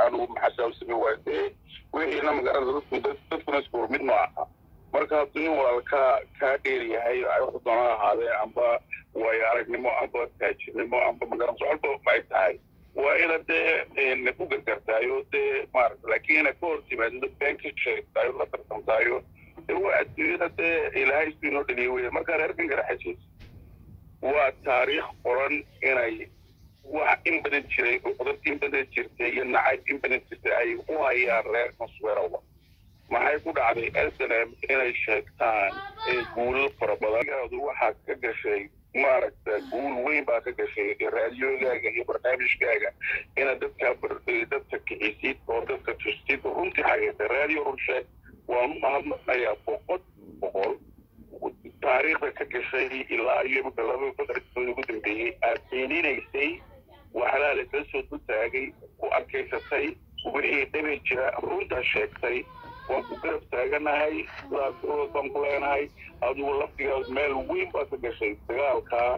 waxaan ugu maxasaabsamay waadee wixii na magaalada dadkuna isku mid maaha marka haddii walaalka kaa dheer yahay wuxuu doona ahaadee amba way aragnimo amba taajirnimo amba magaalada socodba ay tahay waa ina dee ku gargartaayo dee maaragta laakiin ina ka hor timaado been ka sheegtaayo la tartamtaayo waa adduunyada dee ilaahay isuu inoo dhaliya weya marka reerkan garaxasiis waa taariikh qoran inay wax in badan jiray cudurd in badan jirtay iyo nacayb in badan jirtay ay u hayaan reerkan suweerowa maxay ku dhacday snm inay sheegtaan guulal fara badan waxaa ka gashay maaragta guul weyn baa ka gashay raadiyogaaga iyo barnaamijkaaga ina dadka kicisid oo dadka tustid runtii xageeta raadiyo runsheeg waan u mahadnaqayaa boqol taariikhda ka gashay ilaa iyo marka laba badarkooda ugu dambeeyey aad beeninaysay waxalaa lasla soo dultaagay ku arkaysatay wixii dhabay jira runtaa sheegtay waan ku garab taaganahay sidaas baan ku leenahay adigu laftigaas meel weyn baa ka gashay dagaalkaa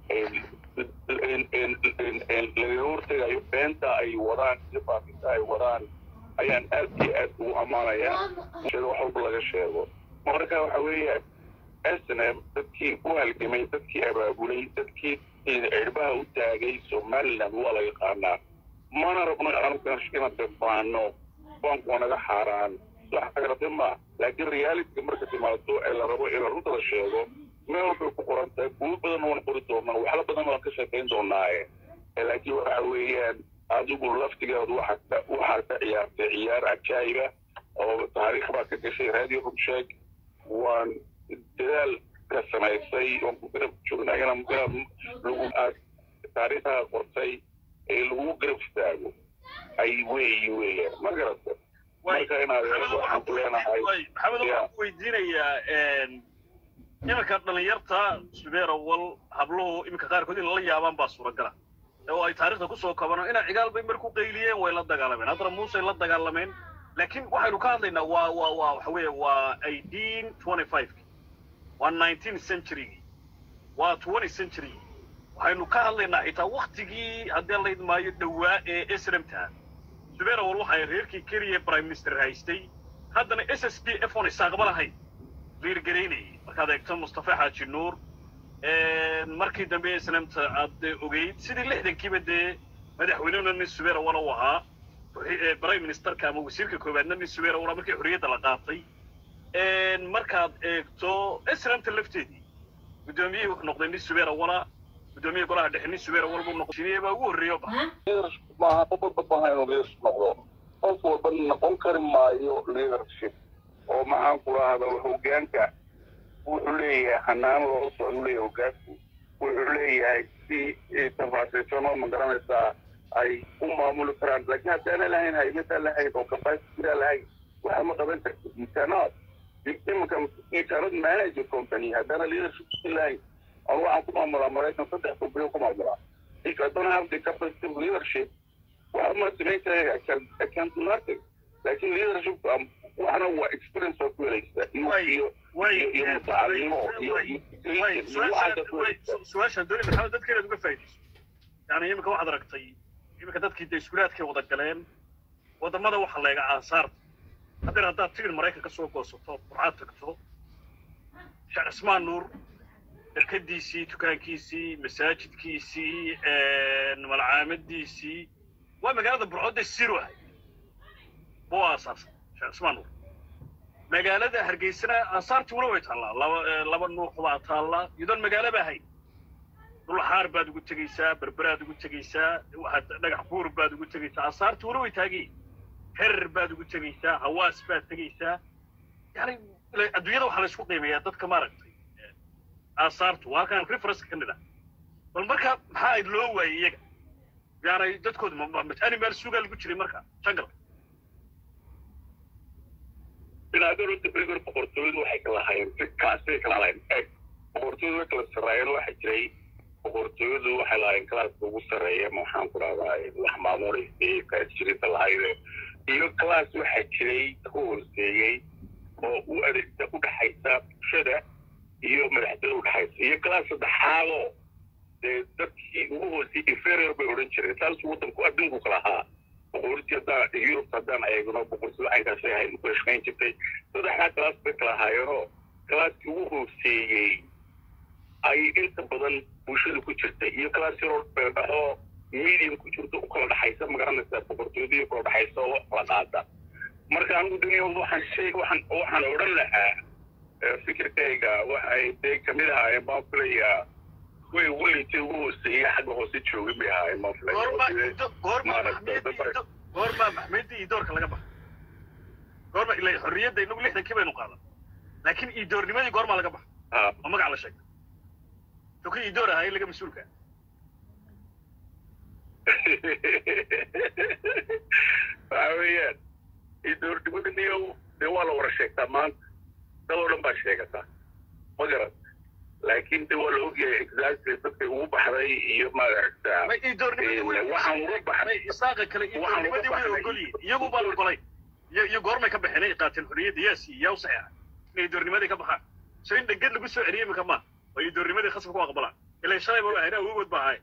laga hortegayo beenta ay wadaan iyo baafinta ay wadaan ayaan aad iyo aad ugu ammaanayaa wax walba laga sheego marka waxa weeye snm dadkii u halgamay dadkii abaabulay dadkii cirbaha u taagay somaliland waa la yaqaanaa mana rabno ina defaano banku waa naga xaaraan wax agrate ma laakiin realityga marka timaado ee la rabo in runta la sheego meel walbay ku qorantahay guul badan waan qori doonaa waxla badan waan ka sheekayn doonaaye laakiin waxa weeyaan adigu laftigaadu waxaa ka ciyaartay ciyaar cajaayiba oo taariikh baa ka gashay raadiyo runsheeg waan dadaal ka samaysay oon ku garab joognaa inaan lagu taariikhaha qortay ee lagu garab istaago ay weeyaan ma garata marka inaad waxaan ku leenahay maxamed waxaan ku weydiinayaa iminka dhalinyarta subeerawal habluhu iminka qaarkood in lala yaabaan baa suuragala oo ay taariikhda ku soo kabano inay cigaal bay mar ku qayliyeen way la dagaalameen haddana muuse la dagaalameen laakiin waxaynu ka hadlaynaa waxa weeye waa 1825 waa 19th century waa 20th century waxaynu ka hadlaynaa xitaa waktigii haddii la idmaayo dhowaa ee SRMta subeerawal waxay reerkii keliya prime minister haystay haddana SSPF on isaaqba lahayn liirgaraynayay markaad eegto mustafa xaaji nuur markii dambe SRMta aad ogeyd sidii 60kiiba dee madaxweynena nin subeerawal u ahaa prime ministerka ama wasiirka koobaadna nin subeerawal markii xorriyadda la qaatay markaad eegto SRMta lafteedii gudoomiyihii wuxuu noqday nin subeerawala gudoomiye golaha dhexe nin subeerawal buu noqday baa ugu horreeyo maaha qof walba baahan inuu leadership noqdo qof walba noqon kari maayo leadership oo maxaan ku rahda hoggaanka wuxuu leeyahay hanaan loo socdo leeyahay hoggaanku wuxuu leeyahay si tafaasiirsan oo magaranaysaa ay u maamuli karaan laakiin haddana lahayn haymada lahayn oo capacity lahayn waxa ma qaban kartid you cannot manage a company haddana leadership lahayn oo waxaan ku maamulaa maraykan 3 company ku maamulaa if I don't have the capacity of leadership what must make I can't do nothing laakiin leadership waxana waa experience oo ku helaysa iyo mutacalimo su-aasha dowli maxamed dadka inaad uga faa'iidayso yani iminka waxaad aragtay iminka dadkii dee iskuulaadkay wada galeen wadamada waxa la eega aasaarta haddana haddaad tigir maraykanka soo goosato qurcaad tagto sheekh cismaan nuur dalkadiisii dukaankiisii masaajidkiisii malcaamadiisii waa magaalada burcodda siro ahayd buu aasaasay sheekh cismaan nuur magaalada hargeysana aasaartii wala way taallaa laba nuuq baa taallaa iyadoon magaalaba ahayn dhulxaar baad ugu tegaysaa berberaad ugu tegaysaa waxaad dhagax buur baad ugu tegaysaa aasaartii wala way taageen herer baad ugu tegaysaa hawaas baad tegaysaa yani adduunyada waxaa la isku qiimeeyaa dadka maaragtay aasaartu waa kan reference ka nida bal marka maxaa loo waayay iyaga yani dadkooda animal suugaa lagu jiray marka jungle binaadaro dibrigur boqortooyadu waxay kala hayeen kaasay kala hayeen boqortooyadu way kala sarreeyeen waxaa jiray boqortooyadu waxay lahaayeen kalaaska ugu sarreeya waxaan ku dhahdaa wax maamuuraysay kaasjirida lahayde iyo kalaas waxaa jiray ka hooseeyey oo u adeegta u dhaxaysa bulshada iyo madaxdada u dhaxaysa iyo kalaas saddexaadoo dee dadkii ugu hoosey inferior bay odhan jireen saasuu waddanku adduunku kala ahaa boqortooyada Europe haddaan eegno boqortooyada aynkaas ay ahayd ku shaqayn jirtay saddexda class bay kala ahaayeenoo classkii ugu hooseeyey ay inta badan bulshada ku jirtay iyo class yar oo medium ku jirto u kala dhaxaysa magaranaysa boqortooyada iyo kala dhaxaysa oo kala qaada marka anigu dunyada waxaan odhan lahaa fikirkayga waxay kamid ahaayeen maafilaya way weligii ugu hooseeyey xagga hoose joogay bay ahaayeen maafilaya goorma maxmeedii iyo doorka laga baxa goorma ilaa xorriyadda inagu 60 baynu qaadan laakiin iyo doornimadii goorma laga baxa oo magac la sheegay توكي يدورها هاي اللي قبل سولكا فاهمين يدور تقول إنه دوالة ورا شيء تمام دوالة ما شيء كذا ما جرى لكن دوالة هي إكزاكتلي تبقى هو بحري يوم ما عرفت ما يدور نبي وحن بحري يساق كله يدور نبي ويقولي يجوا بالقولي يجور ما كبح هنا قاتل حرية دياسي يوصيها يدور نبي كبح سوين دقيق لقول سعرية مكمان ويدور نمدي خصم كوا قبلها إلا شاي بقى هنا وجود بهاي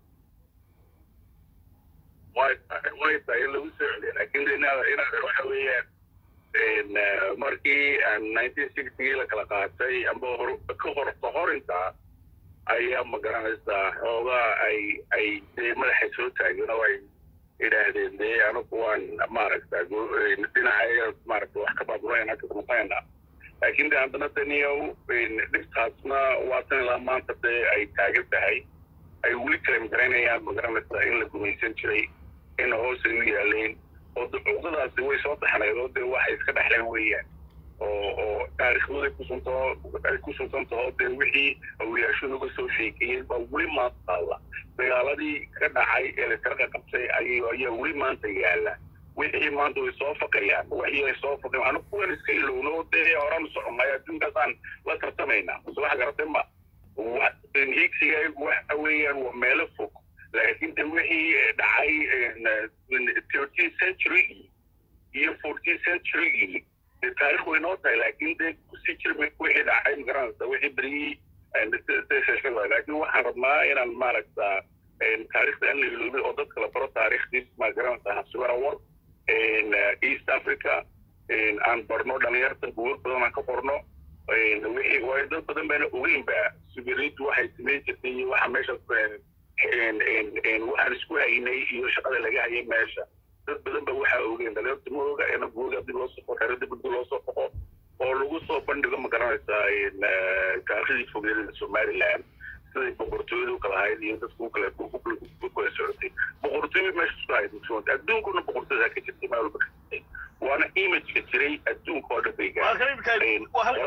وايد اللي وصل لكن هنا حوالي إن مركي 1960 لك لقاتي أمبور كهور أنت أيام مقرنسة هذا أي ملح سوتة ينوي إلى هذه أنا كوان مارك تقول ندينا هاي مارك وحكي بقولنا كمقاينة لكن ده عندنا تانية نفسنا واتن لما تبدأ أي تاجر تهاي أي ولي كلام ترينا يا مقرنة إن الكوميسيون شيء إنه هو سنوي علين وده أسوي صوت حنا ده واحد كده حلوية أو تاريخ مودي كوسنتو ده وحي أو يشوفوا كسوشي كي بقولي ما طلع بيالدي كده عاي اللي كده كبسي أي ولي ما تيجي wixii maanta way soo faqayaan wixii ay soo faqeen anu kuwan iska ilowno de oran soconaya dunkasan la tartamayna subax gartama waxaan higsiga waxa weeyaan waa meel fog laakiin de wixii dhacay in 13th century iyo 14th century de taariikh way noo tahay laakiin de si jirmay wixii dhacay magaranaysa wixii bari laakiin waxaan rabnaa inaan maaragta taariikhda aan la iloobi oo dadka la baro taariikhdiis magaranaysa hasuwara war in East Africa aan barno dhalinyarta guud badan aan ka qorno wixii way dad badan baan ogeynba sugiriintu waxay sameyn jirtay waxa meesha waxaan isku haynay iyo shaqada laga hayay meesha dad badan ba waxa ogeyn dhalinyarta mooga in guuga dib loo soo xirada dib loo soo qoqo oo lagu soo bandhigo magaranaysa in taariikhda fogeeda Somaliland sidii boqortooyadu kala ahayd iyo dadku kala ku socotay boqortooyadu meesha isku hayd adduunkuna boqortooyada ka jirtay meel walba waana image ka jiray adduunka oo dhan bay gaareen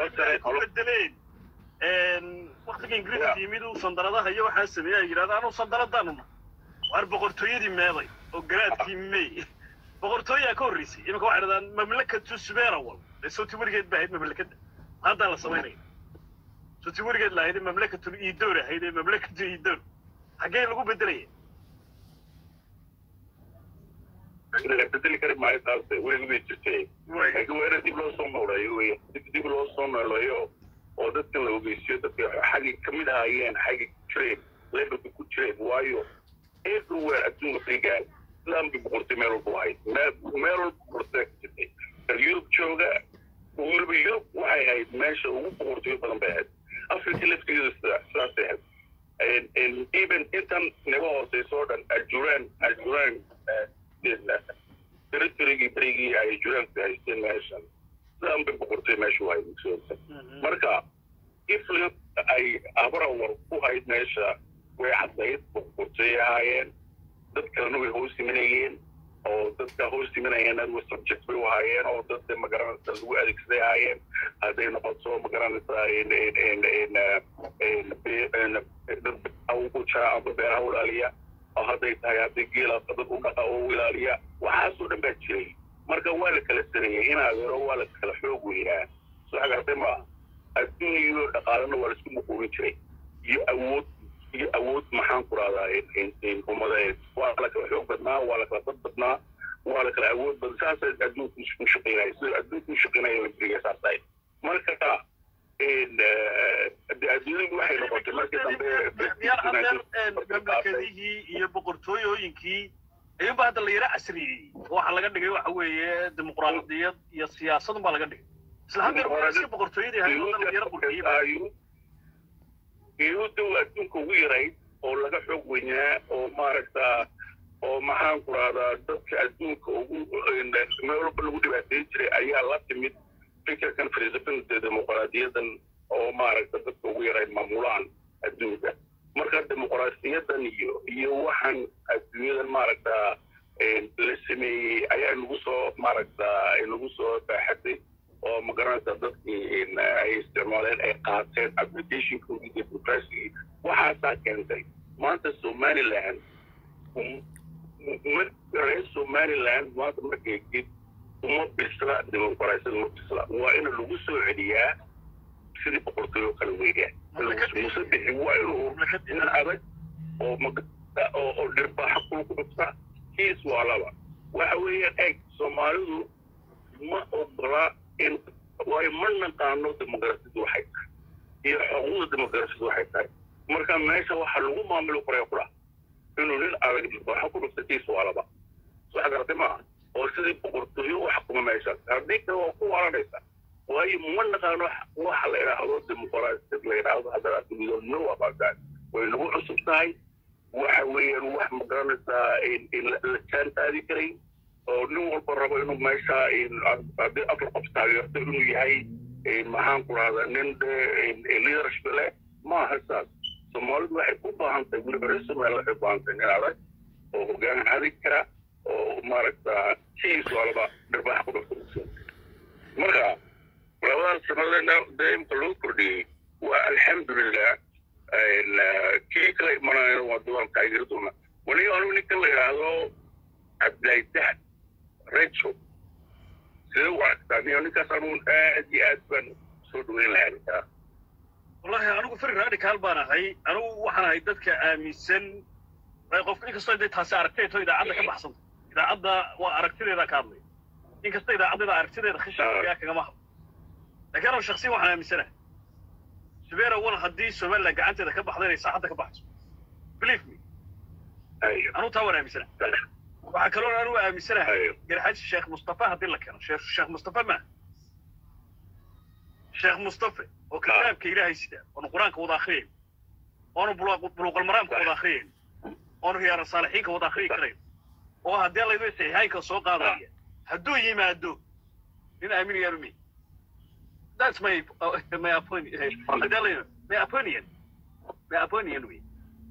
waqtiga ingiriiska yimid uu sandaradaha iyo waxaa sameeyay yiraahdo anu sandaradana war boqortooyadii meeday oo garaadkii meey boqortooyada ka horreysay imika waxa yiraahdaan mamlakatu Subeerawal soo tiwrigeed baa hayd mamlakada hadda la sameeyay ستورجد لا هذه مملكة الإيدور هذه مملكة الإيدور حاجة لقوا بدرية أنا بدري كريم معي تاسع وين بيجي هو أنا دبلو صوم ولا يو دبلو صوم ولا يو وده لو بيصير ده حاجة كمية هايين حاجة تريد ليه بيكون تريد وايو everywhere أتوم فيجان لام بيبورت ميرو بواي ميرو بورت اليوروب شوغا واليوروب واي هاي ماشي وبورت يبغى بعد Africa left to use that. And even in some negotiations, sort of Algeria, territory, Algeria, the nation. Some people would say, Marka, if I have who I measure where I say, would say, I am that can we host him again, or that the host him again and was subject to I am, or that the Magarans who Alex they I am. They know also Magaranisa in Aucha of the Beralia, or how they have the Gila of the Buka or Wilaria, what has to the Betchy. Marga Walla Calistria, in our Walla Calafro, we have. So I got them up. I do you, I don't know what is moving. You awood Mahampurada in Comoda, Walla Calafro, but now Walla Calafro, but now Walla Calafro, but Sasa, I do shipping, I do shipping in the outside. Marka in the adduun waxay noqotay markii dambe mamlakadii iyo boqortooyooyinkii ayuu baa hadda la yara casriyey waxa laga dhigay waxa weeye dimuqraadiyad iyo siyaasad baa laga dhigay isla hadda waa iska boqortooyadii hay'adda la yara burburiyay iyo adduunka ugu yaray oo laga xoog weynaa oo maaragta oo maxaan ku radaa dadka adduunka ugu meel walba lagu dhibaateyn jiray ayaa la timid fikirkan filosofiyada dimuqraadiyadan oo maaragta dadka ugu yaray maamulaan adduunka marka dimuqraadiyadan iyo waxaan adduunyadan maaragta la sameeyey ayaa nagu soo maaragta nagu soo baaxatay oo magaranaysa dadkii ay isticmaaleen ay qaateen applicationkoodii democracy waxaasaa keentay maanta somaliland reer somaliland maanta markaygid uma bisla dimuqraasiyada ma bisla waa in lagu soo celiyaa sidii boqortooyo kale weeyaan musadixi waa inuu nin adag oo dhirbaaxa kulku dhufta kiis waa laba waxa weeyaan eeg soomaalidu ma ogola in waayo ma naqaano dimuqraasiyadu waxay tahay iyo xuquuqda dimuqraasiyadu waxay tahay marka meesha waxaa lagu maamulo qoraya kula inuu nin adag dhirbaaxa ku dhufta kiis waa laba wax garatay maaha oo sidii boqortooyo wax kuma meesha haddii kale waa ku waalanaysa waayo ma naqaano waxa la yidhaahdo dimuqraasiyad la yidhaahdo haddana adduunyada no about that way nagu cusub tahay waxa weeyaan wax ma garanaysaa in la jaantaadi karay oo nin walba rabo inuu meesha haddii afar qof taageerto inuu yahay maxaan ku rahdaa nin leadership leh maaha saas soomaalidu waxay u baahan tahay weliba reer somaliland waxay u baahan tahay nin adag oo hoggaan hadi kara oo maaragta kiis walba dhirbaaxa ku dhafta marka labadan sanadena daimka loo kordhiyey waa alxamdulilah kii kala imanayana waa duwan taageeraduna weli anigu ninka la yidhaahdo cabdillahi dahab rejo sidee u aragtaa niyo ninkaas anugu aad iyo aad baan soo dhaweyn lahaa ninkaa wallahi anigu firi radical baan ahay anigu waxaan ahay dadka aaminsan qofka inkastoo intay taasi aragtayto idaacadda ka baxsanta idaacadda waa aragtideeda ka hadlay inkastoo idaacaddeeda aragtideeda khishaya kagama hadlo laakiin anigu shaksiyan waxaan aaminsanahay سبيرة ولا حدي سؤال لك أنت إذا كبح ضيري ساعتك كبحت believe me أنا تاور أمسنا وعكرون أنا أمسنا جرحت الشيخ مصطفى هدي لك أنا الشيخ مصطفى ما الشيخ مصطفى وكتاب كيله يستاهل ونقران كوضع خير ونبلغ المرام كوضع خير ونهي الصالحين كوضع خير كريم وهدي الله يدوي هاي كسوق هذا هدو يما هدو هنا أمين يا رمي That's my opinion. My opinion we.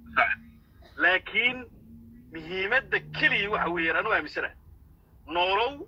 لكن مهمة كلي وحوير أنا وامسنا. نورو.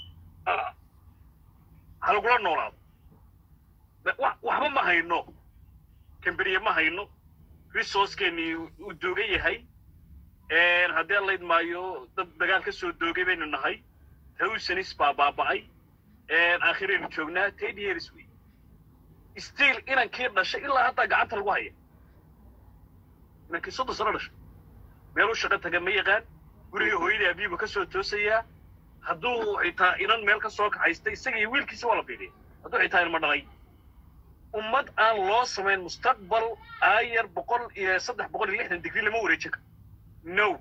هالقولان نورو. وحما ما هاي نو. كمبرية ما هاي نو. resource كني ودوجي هاي. هذا الله يدمايو دقال كسر دوجي بين النهاي. هو سنيس باباي. آخرين جوجنا تيدي يرسوي. still إن كيرنا شيء إلا حتى قعدت الوهية. لكن صدق صرش. ميلو شغل تجميع قال. قولي هو إذا أبي بكسر توسيا. هدو عتا إن الميل كسرك عايزتي سجى ويل كيس ولا بيري. هدو عتا المرضي. أمد أن loss من مستقبل أير بقول صدق بقول اللي إحنا ندقي له موريتك. No.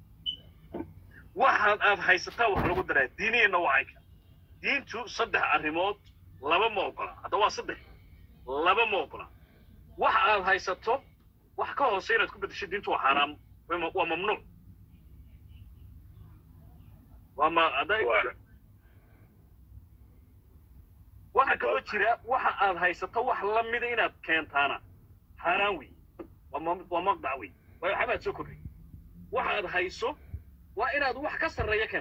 واحد هاي ستاوح لو قدره ديني نوعيك. دينتو صدق الريموت لما موقع هذا هو صدق لما موقع واحد هاي ستو واحد كهو سيرة تكون بدشي دينتو حرام وممنوع وما أداي واحد كهو تشيرا واحد هاي ستو واحد لما دينا كانت أنا حرامي ومقدعوي ويحبها تسكري واحد هاي سو وإن هذا واحد كسر ريكن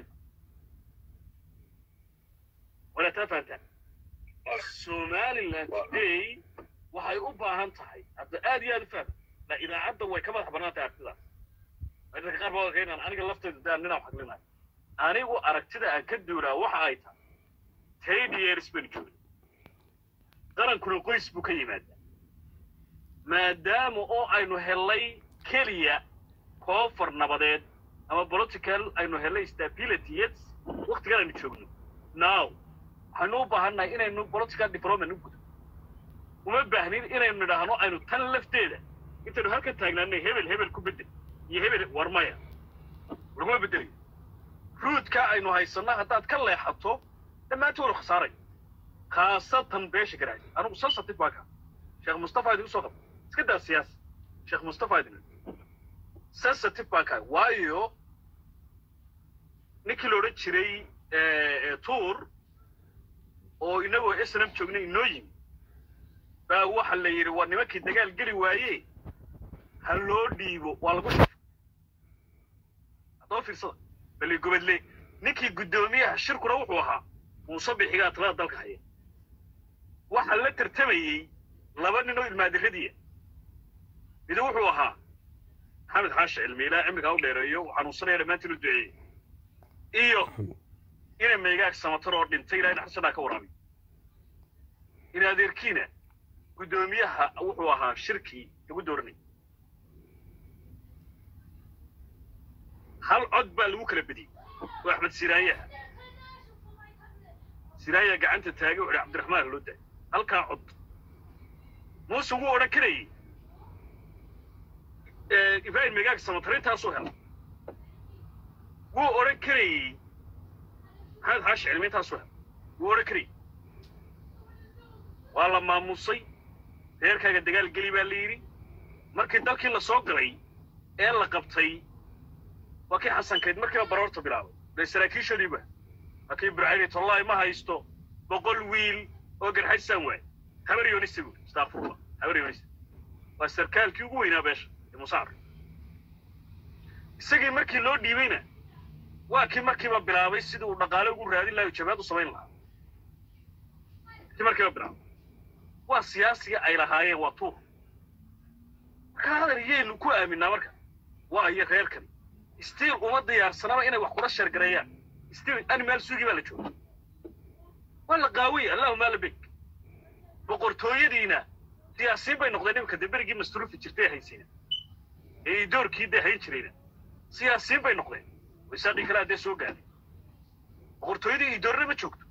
ولا تفهم Somaliland today waxay u baahan tahay hadda aad iyo aad u faham la idaacadda way ka madax banaantay aragtidaas dadka qaar baa keenan aniga lafteeda daan nina wax xaqlinay anigu aragtida aan ka duulaa waxa ay tahay 10 years been joogay qarankuna qoys buu ka yimaadaa maadaama oo aynu helay keliya koonfur nabadeed ama political aynu helay stability waqtigan aynu joogno now waxaynu u baahannahay inaynu political development u gudo uma baahnin inaynu nidhaahno aynu tan lafteeda intaynu halkan taagnaanay hebel ku bedel iyo hebel warmaya laguma bedelayo ruudka aynu haysana haddaad ka leexato dhammaantood khasaaray khaasatan beesha garaad anigu sensitive baa ka sheekh mustafa idigu soo qab iska daa siyaas sheekh mustafa idigu sensitive baa ka waayo ninkii la odhan jiray tuur oo inagoo islam joognay inoo yimi baa waxa la yidhi waa nimankii dagaal geli waaye ha loo dhiibo waa lagu shafay haddoo fiirsada bali gobadle ninkii guddoomiyaha shirkuna wuxuu ahaa muuse bixigaa talada dalka haya waxaa la tartamayey laba nin oo ilmaadiradiya mid wuxuu ahaa maxamed xaashi cilmi ilaa cimrigaa u dheereeyo xanuunsanaya dhammaantiin u duceeyey iyo inay meegaag samatar oo dhintay ilaa in xasanaa ka waraabiy in adeerkiina guddoomiyaha wuxuu ahaa shirkii lagu dooranay hal cod baa lagu kala bediyey oo axmed siraayaha siraaya gacanta taagay wuxuu cabdiraxmaan loo daayay halkaa cod muuse wuu odhan karayey ibraahim meegaag samatar intaasuu hela wuu odhan karayey maxamed xaashi cilmi intaasuu hela wuu odhan karayey waa la maamusay reerkaaga dagaal geli baa la yidhi markii dalkii la soo galay ee la qabtay waa kii xasankayd markiiba baroorta bilaabay dee saraakiishadiiba waa kii ibraahim tollahi ma haysto 100 wiil oo garxaysan waay habar yoonisi buuri astaghfirullah habar yoonisi waa sarkaalkii ugu weynaa beesha ee musaar isagii markii loo dhiibayna waa kii markiiba bilaabay sidii uu dhaqaale ugu raadin lahaa jabaad u samayn lahaa kii markiiba bilaabay waa siyaasiga ay lahaayeen waa tuur marka hadal yeenu ku aaminaa marka waa iyo reerkan stiil uma diyaarsanaba inay wax kula sheergareeyaan stiil animal suugi baa la jooga waa la qaawiy allahuma la bik boqortooyadiina siyaasiin bay noqdeen nimanka daberigii masruufi jirtay haysiina ee doorkii dahayn jirayna siyaasiin bay noqdeen wisaaqi kala hadee soo gaaray boqortooyadii idoorna ma joogto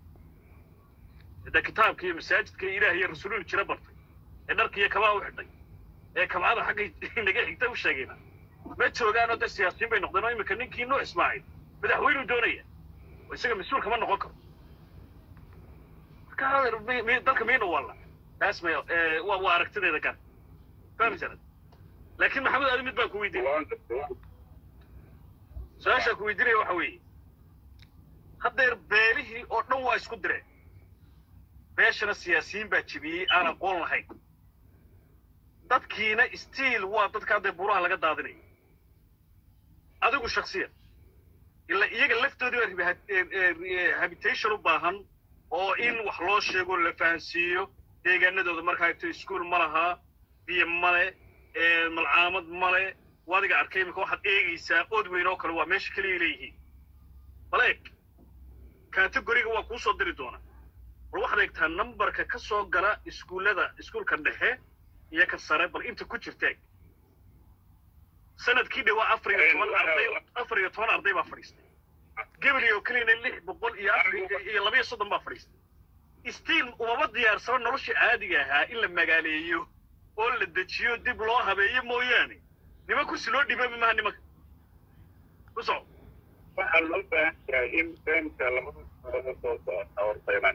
da kitaabka iyo masaajidka ilaahay iyo rasuuluhu jira bartay ee dharkiyo kabaa u xidhay ee kabcada xaggay naga xigta u sheegayna ma joogaan oo da siyaasiin bay noqdeen oo imika ninkii noo ismaaciil madaxweynu doonaya oo isaga mas-uul kama noqon karo marka hadal dalka miyayna walla taas may waa aragtideeda gaar fahmaysanad laakiin maxamed aadi mid baan ku weydiinaya su-aashaa ku weydiinaya waxa weeye haddeer beelihii oo dhan waa isku direen beeshana siyaasiyiin baa jibiyey aan aqoon lahayn dadkiina stiil waa dadka hadday buuraha laga daadinayo adigu shaksiyan ila iyaga laftoodii baa habitation u baahan oo in wax loo sheego la fahansiiyo deegaanadooda markaa agto iskuul ma lahaa biyo male malcaamad male wadiga arkay imika waxaad eegaysaa ood weyn oo kale waa meesha keliya leeyihiin baleeg kategoriga waa kuu soo diri doona bal waxaad eegtaa numberka ka soo gala iskuulka dhexe iyo ka sare bal inta ku jirta sanadkii dhawaa 14 arday baa fadhiistay gabriyo kalina 600 iyo 230 baa fadhiistay stiil umaba diyaarsano nolosha caadiga ahaa in la magaaleeyo oo la dejiyo dib loo habeeyo mooyaane nima kursi loo dhibay ma nimanka ku soo waxaa loo baahan yahay in beenta labada soo socota hortaynan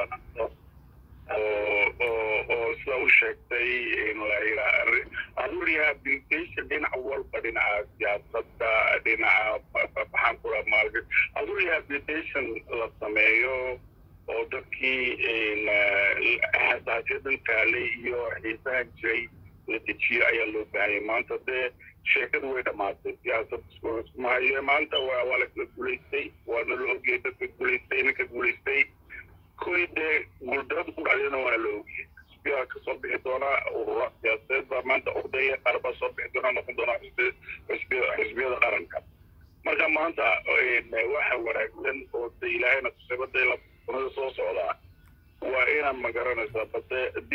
oo sida u sheegtay in la yidhaa rehabilitation dhinaca walba dhinaca siyaasadda dhinaca maxaan kula maalga adu rehabilitation la sameeyo oo dadkii xasaasiyadan taalay iyo xiisahan jiray la dejiyo ayaa loo baahanyay maanta dee sheekadu way dhammaatay siyaasad iskumahaye maanta waa la kala guulaystay waana la ogiyay dadka guulaystay ninka guulaystay kuwii dee guuldarada ku dhacdayna waana la ogiyay xisbiyaa ka soo bixi doonaa urura siyaasadeed baa maanta ordaya qaar baa soo bixi doonaa noqon doonaa xisbiyada qaranka marka maanta waxa wanaagsan oo de ilaahayna tusabada lafunada soo socdaa waa inaan magaranaysaa bade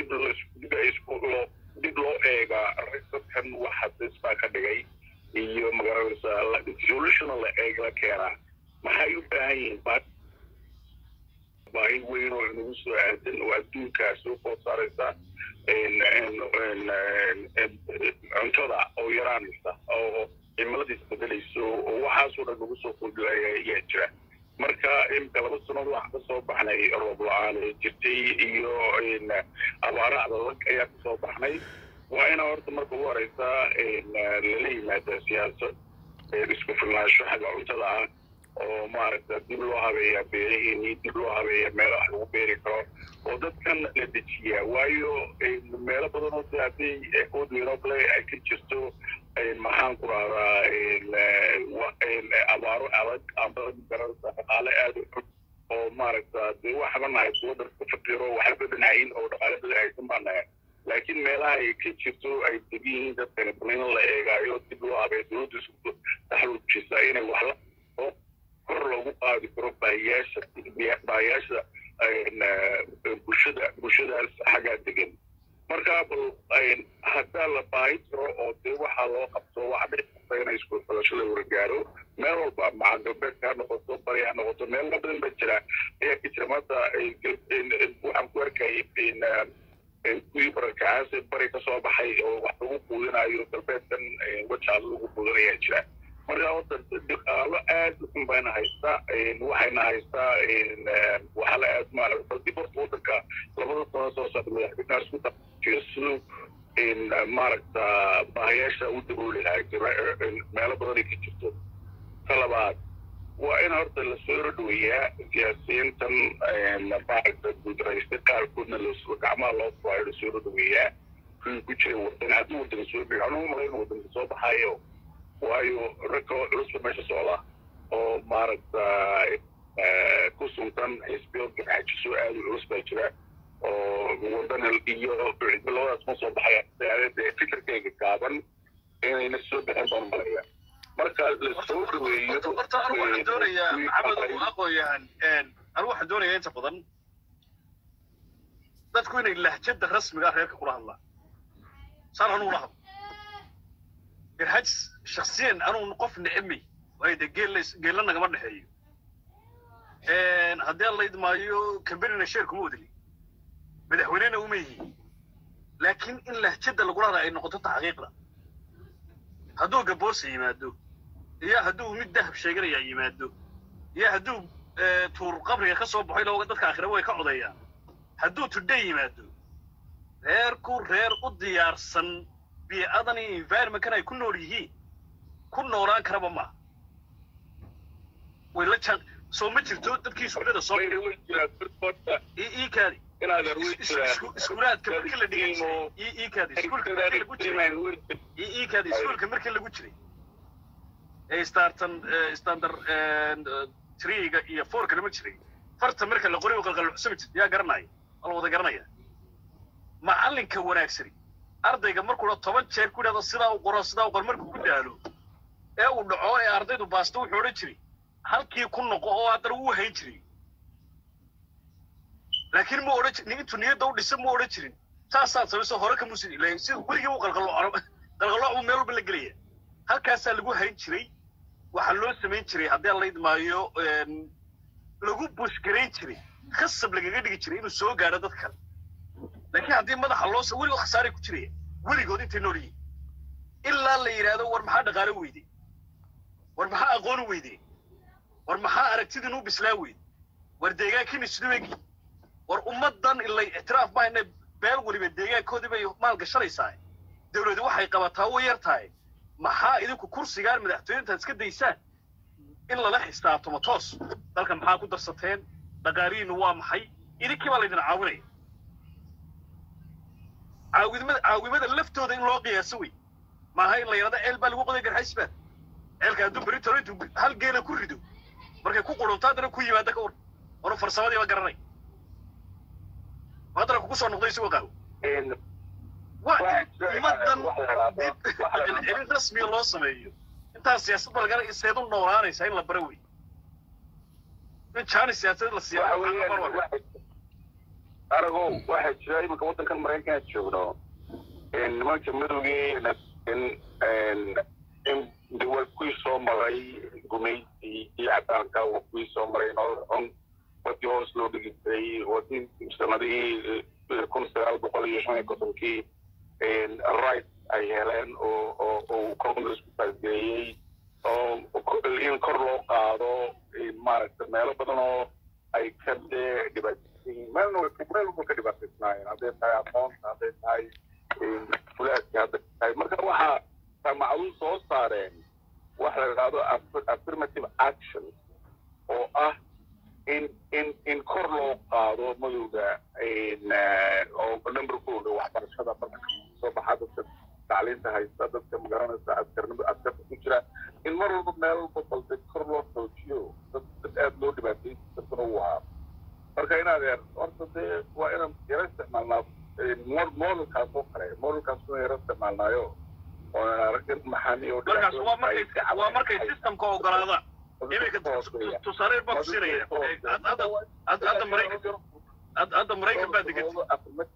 dib loo eegaa dadkan waxa isbaa ka dhigay iyo magaranaysaa solution la eeg la keenaa maxay u baahan yihiin baahi weyn oo inagu soo aadan oo adduunkaas soo food saaraysa cuntada oo yaraanaysa oo cimiladiis bedelayso oo waxaasoo dhan lagu soo kordhaya ayaa jira marka imka 2 sano waxaan ka soo baxnay roob la'aan jirtay iyo abaaro adag ayaa ka soo baxnay waa ina horta marka ugu horeysa lala yimaada siyaasad isku filnaansho xagga cuntada ah oo maaragta dib loo habeeya beerihii dib loo habeeya meelaha lagu beeri karo oo dadkan la dejiyaa waayo meelo badan oo haddii oodweynoo kale ay ka jirto maxaan ku rahdaa abaaro adag amba gararta dhaqaale aad u xun oo maaragta dee waxba nahay kuwa dadka fakiro waxba dhinacayn oo dhaqaale badan aysan baanahay laakiin meelaha ay ka jirto ay degan yihiin dadkani in la eegaayo dib loo habeeyo dowladda isku taxaluujisa inay wax la kor loogu qaadi karo baahiyaasha bulshadaas xaggaa degan marka haddaa la baahi karo oo dee waxaa loo qabto waxa dhici karta inay isku xulashada wargaaro meel walba maca galbeedka ha noqoto bari ha noqoto meel badan ba jira ayaa ka jira maanta waxaan ku arkayay kuwii barakacaas bari ka soo baxay oo wax lagu quudinayo galbeedkan wajaas lagu quudinayaa jira marka horta dhaqaalo aad u xun bayna haystaa waxayna haystaa waxaa la aad maaragta dib horta waddanka 2 sano soo socda madaxweynaha isku tajiyo siduu maaragta baahiyaasha u dabooli lahaa meelo badan ay ka jirto ta labaad waa in horta lasoo rodhoweeyaa siyaasiyiintan maaragta guudraystay qaarkoodna gacmaha loo furaayo lasoo rodhoweeyaa kuwii ku jiray waddan haddii waddanka soo bixi anuu malayn waddanka soo baxayo waayo ragga culusba meesha socda oo maaragta ku suntan xisbiyo garxajiso aad u culus baa jira oo waddan iyo labadaas ma soo baxaya fikirkayga gaaban inayna soo baxeen baan malaya marka lasoo dhaweeyo horta anigu waxaan doonayaa maxamed uu aqoonyahan anigu waxaan doonayaa inta badan dadku inay lahjada rasmiga reerka kula hadlaan saan anuu la hadlo garxajis shakhsiyan anuu qof nicmi wayda geella nagama dhexeeyo haddii alla idmaayo kambanina sheer kuma wadli madaxweynena uma yihiin laakiin in lahjada lagula hadla ay noqoto taxqiiqda hadduu gaboose yimaado iyo hadduu mid dahab sheeganaya yimaado iyo hadduu tuur qabriga ka soo baxay looga dadka aakhira way ka codayaan hadduu today yimaado reerku reer u diyaarsan bii'adan iyo environmentkan ay ku nool yihiin ku noolaan karaba ma way la jaan soo ma jirto dadkii iskuulada soo ii kaadi iskuulaadka markii la dhigay ii kaadi iskuulka markii lagu jiray ii kaadi iskuulka markii lagu jiray ee standard 3ga iyo 4ka lama jiray farta marka la qoriyo qalqalcusub yaa garanaya wala wada garanaya macallinka wanaagsan ardayga markuu 10 jeer ku dhado sida uu qoro markuu ku daalo ee uu dhaco ee ardaydu baasto wuxuu oran jiray halkii ku noqo oo aad uu hayn jiray laakiin ma oran jirin intuu niyada u dhisay ma oran jirin taasaa sababta hore ka muusin ilaahay si wariga uu qalqalo meel walba la gelaya halkaas lagu hayn jiray waxa loo sameyn jiray haddii la idmaayo lagu bushgareyn jiray khasab lagaga dhigi jiray inuu soo gaaro dad kale laakiin haddii madaxa loo soo wariga khasaare ku jiray warigood intay nool yihiin ilaa la yiraahdo war maxaa dhaqaale weyday war maxaa aqoon weyday war maxaa aragtidin u bislaa weyday war deegaankiina sidoo eegi war ummadan ilaa ixtiraaf ma inay beel waliba deegaankoodii bay maal gashanaysaa dawladdu waxay qabataa oo yartahay maxaa idinku kursigaan madaxtooyinta iska daysaan in la xisaabtamo toos dalka maxaa ku darsateen dhaqaalihiinu waa maxay idinkii baa laydin caawinaya caawimada laftooda in loo qiyaaso wey maaha in la yidhahdo ceel baa lagu qoday garxaysbaa ceelka hadduu beri toro intuu hal geela ku rido markay ku qurunto haddana ku yimaada ka war anu farsamadii ba garanay haddana kugu soo noqday isagoo qaawo ummadan celin rasmiga loo sameeyo intaas siyaasad ba lagana seed u noolaanaysaa in la bara wey in jaani siyaasad la siiya arago waxaa jira iminka waddankan maraykanka joogno nimanka madowgii waa kuwii soo maray gumaysii iyo cadaanka waa kuwii soo maray noolcon wadii hoos loo dhigi jiray wadii sanadihii 1950kii right ay heleen oo congress ku taageeyey oo in kor loo qaado maaragta meelo badan oo ay ka dhibaataysiin meelna ka dhibaataysnaayeen hadday tahay aqoonta hadday tahay fulaadka hadday tahay marka waxaa jaamacadu soo saareen waxa la yidhaahdo affirmative action oo ah in kor loo qaado madowga oo numberkooda waxbarashada marka soo baxa dadka tacliinta haysta dadka magaranaysa askarta ku jira in mar walba meel walba balde kor loo xoojiyo dad aad loo dhibaatay dadkuna uu ahaa marka inaad horta dee waa inaan yaro isticmaalnaa modelkaas oo kale modelkaas waa yaro isticmaalnaayo oo aragin maxaani oo waa markay systemka ogolaada iminka tusaale baa kusinaya hadda maraykan baa degan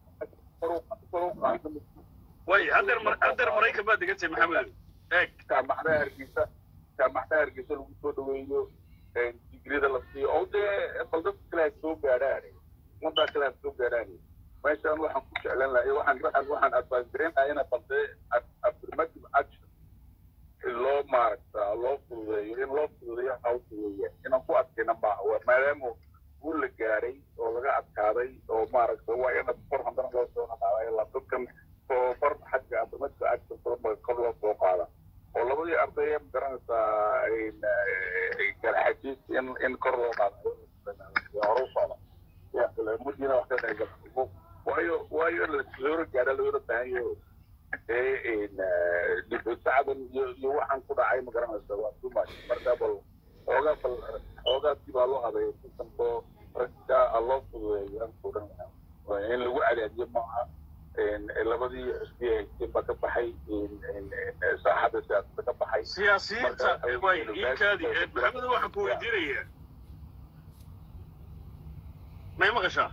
way haddeer maraykan baa degantay maxamed eeg jaamacadaha hargeysa lagu soo dhaweeyo digrida la siiyo oo dee baldadka kale ha soo gaadhaan ummaddaa kale ha soo gaadhaan meeshaan waxaan ku jeclan lahay waxaan advance-gareyn lahaa ina balde affirmative action loo maaragta loo fududeeyo hawsha weeyaan inaan ku adkayna maaha maadaama guul la gaaray oo laga adkaaday oo maaragta waa ina kor haddana loo soo naqaaday dadkan oo bar xagga affirmative action kor loo soo qaada oo labadii arday magaranaysaa garaxajiis in kor loo qaado hore u socda muddiina wax ka dhexgala waayo loo gaadha loola baahan yaho sacdan iyo waxaan ku dhacay magaranaysa waa too much marka bal xoogaadkii baa loo habeeya sisamkoo ragga loo fududeeyo aan kuran in lagu cadaadiyo maaha labadii xusbiya haysteen baa ka baxay saaxadda siyaasada ka baxay siyaasiyiinta way iikaadi maxamed waxaan ku weydiinayaa may maqashaa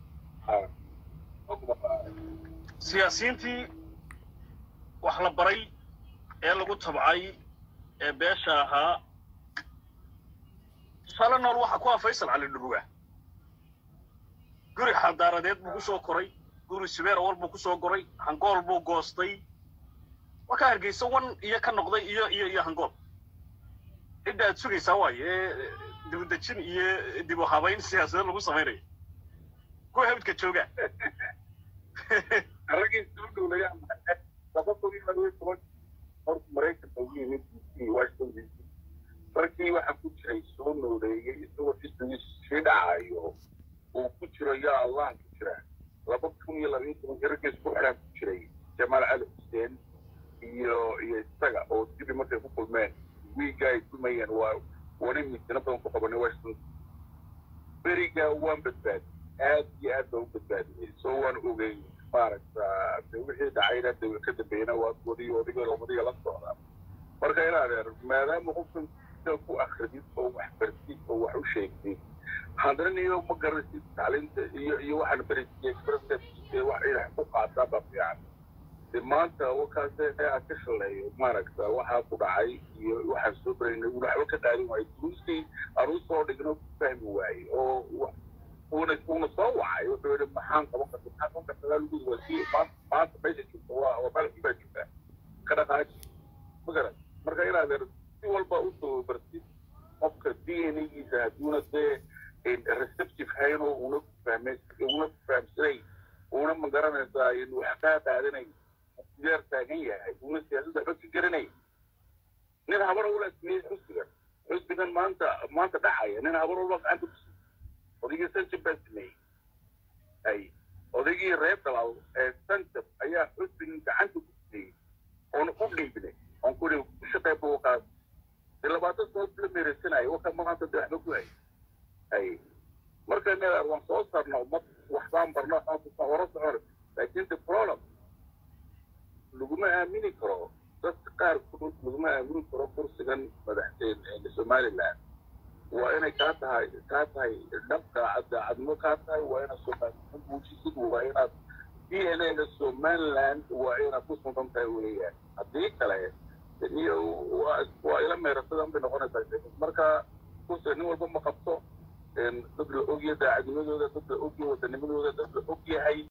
siyaasiyiintii wax la baray ee lagu tabcay ee beesha ahaa tusaale nool waxa ku ah Faysal Cali Dhuruga guri xadaaradeed buu ku soo koray guri sibeer walba ku soo goray hangool buu goostay waxa Hargeysa wan iyo ka noqday iyo hangool inta aad sugaysaa waaye dibadajin iyo dib u habayn siyaasadeed lagu sameeyay ku habadka jooga aragay soo dhowlaya sababtoo in lagu soo horta Mareykanka uu yimid Washington DC markii waxa ku jiray soo nooleeyay isagoo xisbigiisa dhacayo oo ku jiro yaa Allah ku jira 2012 jirkiis ku xiraan ku jiray Jamal Ali Hussein iyo isaga oo dib markay ku kulmeen wiigay kumayeen waa wani midna badan ku qabanay Washington beriga waan badbaad aad iyo aad u badbaadiyay soo waan ogay maaragta wixii dhacayna ka dambeeyna waa wadiyada la socda marka inaad maadaama qofkan ku akhriid oo wax bartid oo wax u sheegtid haddana iyo ma garanaysid tacliinta iyo waxaan barisiyay expressive wax ila ku qaata bafiican maanta wakaas aad ka shaleeyo maaragta waxa ku dhacay iyo waxa soo bareynay waxba ka dhaalin way duruustii aruus soo dhigno fahmi waayay oo una soo wacay wuxuu yidhi maxaan qaban kartaa lagu wasiir maanta meesha jirta waa balki baa jirta ka dhaqaaji magaran marka inaad si walba u soo bartid qofka DNA-giisa hadduuna dee receptive hayno una fahamsanay una magaranaysaa in wax kaa qaadanay sideer taagan yahay una siyaasadda waxba ka garanay nin habar ula sameeyey xusbigan maanta dhacaya nin habar walba gacanta ku odaygii sanjab baa sameeyey ay odaygii reer dalaal sanjab ayaa xusbigan gacanta ku sameeyey oona u dhiibnay oon ku dhihi ku shaqeeba wakaas dee 20 sano la meereysanayo waka maanta dee waxba ku hay ay marka neer waan soo saarno waxbaan barno hore socor laakiin the problem laguma aamini karo dadka qaarkood laguma aamini karo kursigan madaxtooyada Somaliland waa inay ka tahay dhabka cadmo ka tahay waa inay Somaliland muujisid waa inaad DNA Somaliland waa inaad ku soo dantahay weeyaan haddii kale iyo waa ila meerasadan bay noqonaysaa marka kursigan walba ma qabto dad la ogyahay daacadnimadooda dad la ogyahay wadanimadooda dad la ogyahay